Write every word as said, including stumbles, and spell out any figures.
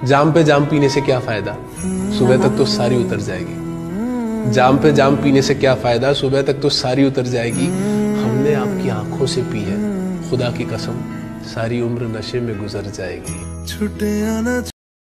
जाम पे जाम पीने से क्या फायदा, सुबह तक तो सारी उतर जाएगी। जाम पे जाम पीने से क्या फायदा, सुबह तक तो सारी उतर जाएगी। हमने आपकी आंखों से पी है, खुदा की कसम सारी उम्र नशे में गुजर जाएगी। छुटे आना